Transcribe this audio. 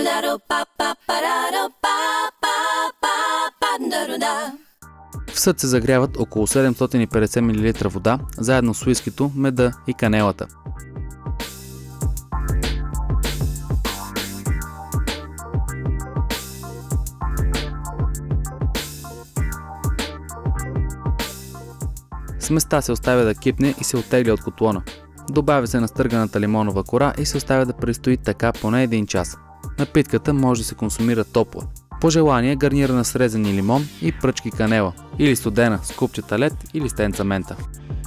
В съд се загряват около 750 мл вода, заедно с уискито, меда и канелата. Сместа се оставя да кипне и се оттегля от котлона. Добавя се настърганата лимонова кора и се оставя да престои така поне 1 час. Напитката може да се консумира топла. По желание гарнирана с резени лимон и пръчки канела, или студена с купчета лед или стенца мента.